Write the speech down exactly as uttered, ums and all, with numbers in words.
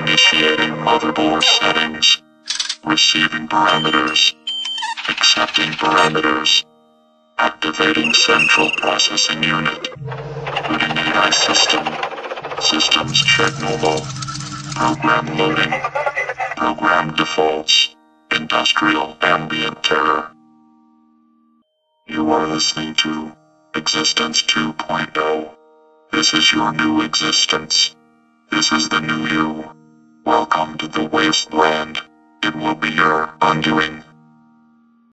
Initiating motherboard settings. Receiving parameters. Accepting parameters. Activating central processing unit. Booting A I system. Systems check normal. Program loading. Program defaults. Industrial ambient terror. You are listening to Existence two point oh. This is your new existence. This is the new you. Welcome to the wasteland. It will be your undoing.